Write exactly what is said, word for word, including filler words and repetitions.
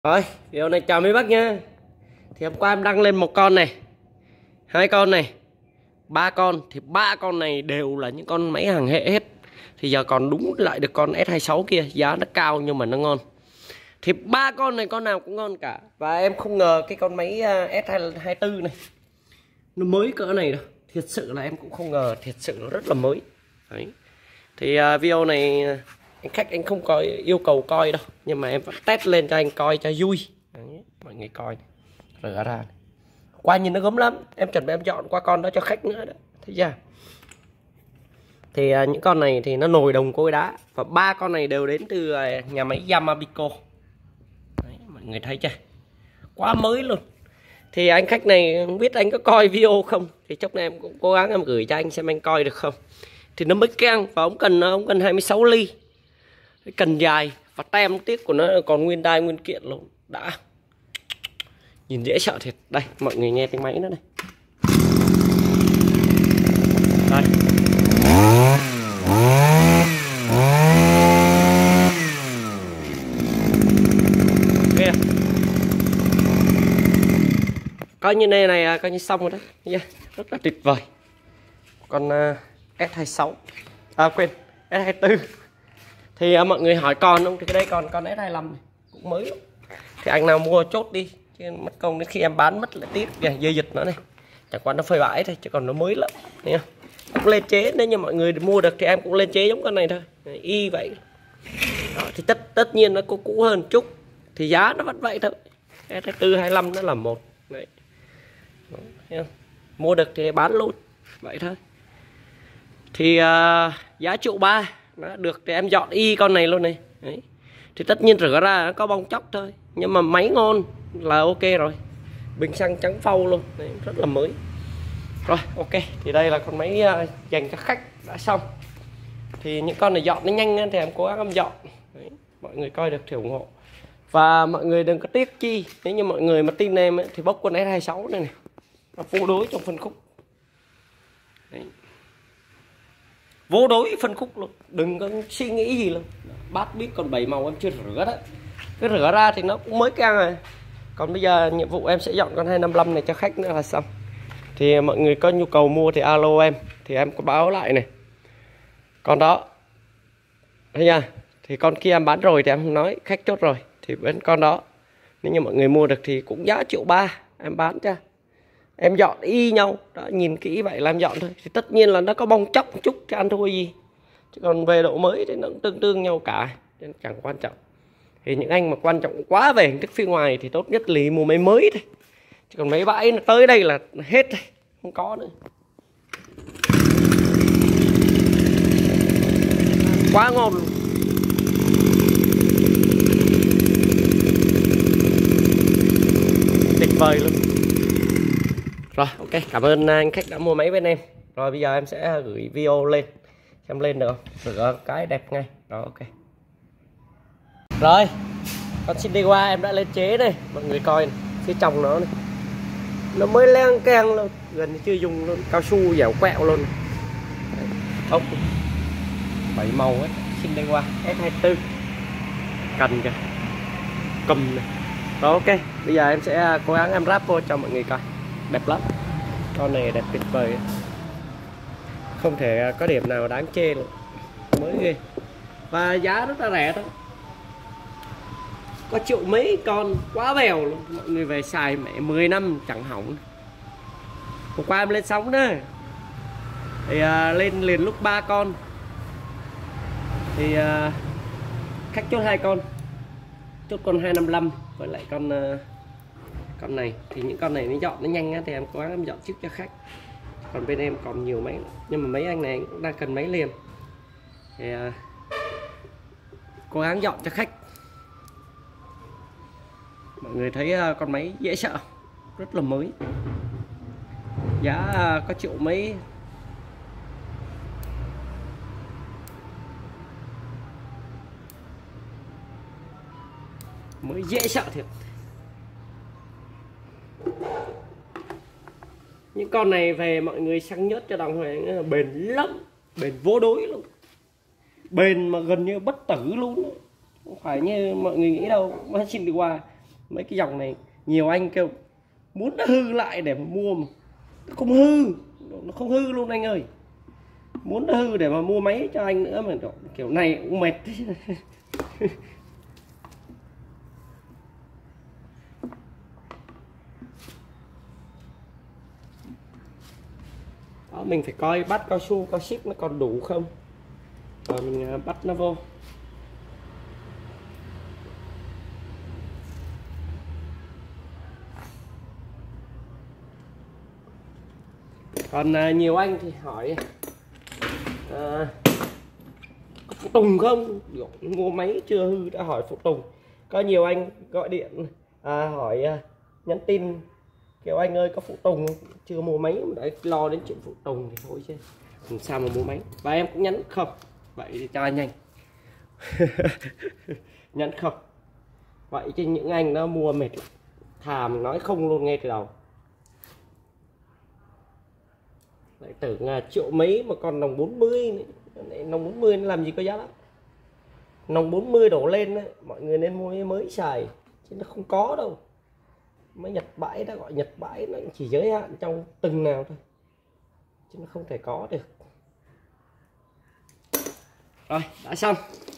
Rồi, video này chào mấy bác nha. Thì hôm qua em đăng lên một con này, hai con này, ba con. Thì ba con này đều là những con máy hàng hệ hết. Thì giờ còn đúng lại được con S hai sáu kia, giá nó cao nhưng mà nó ngon. Thì ba con này con nào cũng ngon cả. Và em không ngờ cái con máy S hai tư này nó mới cỡ này đâu. Thiệt sự là em cũng không ngờ, thiệt sự nó rất là mới. Đấy. Thì uh, video này anh khách anh không có yêu cầu coi đâu, nhưng mà em vẫn test lên cho anh coi cho vui. Đấy, mọi người coi này. Rửa ra này. Qua nhìn nó gớm lắm. Em chuẩn bị em dọn qua con đó cho khách nữa đó. Thấy chưa? Thì uh, những con này thì nó nồi đồng cối đá. Và ba con này đều đến từ uh, nhà máy Yamabico. Đấy, mọi người thấy chưa? Quá mới luôn. Thì anh khách này không biết anh có coi video không, thì chốc này em cũng cố gắng em gửi cho anh xem anh coi được không. Thì nó mới keng và ống cần ống cần hai mươi sáu ly, cái cần dài và tem tiếc của nó còn nguyên đai nguyên kiện luôn, đã nhìn dễ sợ thiệt. Đây mọi người nghe tiếng máy nó này. Đây. Kìa. Coi như này này coi như xong rồi đấy. Yeah. Rất là tuyệt vời. Con uh, S hai sáu à quên S hai tư. Thì uh, mọi người hỏi còn không, thì cái đây còn con S hai lăm này cũng mới lắm. Thì anh nào mua chốt đi chứ mất công đến khi em bán mất lại tiếc. Kìa dây dịch nó này, chẳng qua nó phơi bãi thôi chứ còn nó mới lắm. Thấy không? Cũng lên chế, nếu như mọi người mua được thì em cũng lên chế giống con này thôi, y vậy. Đó, thì tất tất nhiên nó có cũ hơn chút, thì giá nó vẫn vậy thôi. S hai tư hai lăm nó là một đấy. Đó, thấy không? Mua được thì bán luôn vậy thôi. Thì uh, giá triệu ba nó được thì em dọn y con này luôn này. Đấy. Thì tất nhiên rửa ra nó có bong chóc thôi, nhưng mà máy ngon là ok rồi. Bình xăng trắng phau luôn. Đấy, rất là mới. Rồi ok, thì đây là con máy uh, dành cho khách đã xong. Thì những con này dọn nó nhanh thì em cố gắng em dọn. Đấy. Mọi người coi được thì ủng hộ. Và mọi người đừng có tiếc chi, nếu như mọi người mà tin em ấy, thì bốc con S hai sáu này này, nó vô đối trong phân khúc. Đấy. Vô đối phân khúc luôn, đừng có suy nghĩ gì luôn. Bát biết còn bảy màu em chưa rửa đó, cái rửa ra thì nó cũng mới căng rồi. Còn bây giờ nhiệm vụ em sẽ dọn con hai năm lăm này cho khách nữa là xong. Thì mọi người có nhu cầu mua thì alo em, thì em có báo lại này. Con đó thấy nha, thì con kia em bán rồi thì em không nói, khách chốt rồi. Thì bên con đó nếu như mọi người mua được thì cũng giá triệu ba em bán cho. Em dọn y nhau đó, nhìn kỹ vậy là em dọn thôi. Thì tất nhiên là nó có bong chóc một chút chứ ăn thua gì, chứ còn về độ mới thì nó cũng tương tương nhau cả, nên chẳng quan trọng. Thì những anh mà quan trọng quá về hình thức phía ngoài thì tốt nhất là mua máy mới thôi, chứ còn mấy bãi nó tới đây là hết rồi, không có nữa. Quá ngon luôn. Tuyệt vời luôn. Rồi ok, cảm ơn anh khách đã mua máy bên em. Rồi bây giờ em sẽ gửi video lên, xem lên được không, rửa cái đẹp ngay. Rồi ok. Rồi con xin đi qua em đã lên chế đây, mọi người coi này. Phía trong nó này, nó mới leng keng luôn, gần như chưa dùng luôn, cao su dẻo quẹo luôn. Ốc bảy màu ấy, xin đi qua S hai tư cần kìa, cầm này. Rồi ok, bây giờ em sẽ cố gắng em ráp vô cho mọi người coi. Đẹp lắm, con này đẹp tuyệt vời, không thể có điểm nào đáng chê luôn, mới ghê. Và giá rất là rẻ thôi, có triệu mấy con, quá bèo luôn. Mọi người về xài mẹ mười năm chẳng hỏng. Hôm qua em lên sóng đó thì uh, lên liền lúc ba con, thì uh, khách chốt hai con, chốt con hai năm lăm với lại con uh, con này. Thì những con này nó dọn nó nhanh á, thì em cố gắng em dọn trước cho khách. Còn bên em còn nhiều máy, nhưng mà mấy anh này cũng đang cần máy liền, thì uh, cố gắng dọn cho khách. Mọi người thấy uh, con máy dễ sợ, rất là mới, giá uh, có triệu mấy. Mới dễ sợ thiệt. Những con này về mọi người săn nhớt cho đồng hoàng bền lắm, bền vô đối luôn, bền mà gần như bất tử luôn. Không phải như mọi người nghĩ đâu. Má xin đi qua mấy cái dòng này nhiều anh kêu muốn nó hư lại để mà mua mà nó không hư, nó không hư luôn anh ơi. Muốn nó hư để mà mua máy cho anh nữa mà kiểu này cũng mệt. Đó, mình phải coi bắt cao su cao ship nó còn đủ không rồi mình bắt nó vô. Còn à, nhiều anh thì hỏi à, có phụ tùng không, mua máy chưa hư đã hỏi phụ tùng. Có nhiều anh gọi điện à, hỏi à, nhắn tin kiểu anh ơi có phụ tùng chưa mua máy mà đã lo đến chuyện phụ tùng thì thôi chứ làm sao mà mua máy. Và em cũng nhắn không, vậy thì cho anh nhanh. Nhắn không, vậy chứ những anh nó mua mệt thà mình nói không luôn ngay từ đầu. Lại tưởng là triệu mấy mà còn nòng bốn mươi nữa. Nòng bốn mươi nó làm gì có giá lắm. Nòng bốn mươi đổ lên đó, mọi người nên mua mới xài chứ nó không có đâu. Mấy Nhật bãi đã gọi Nhật bãi nó chỉ giới hạn trong từng nào thôi chứ nó không thể có được. Rồi đã xong.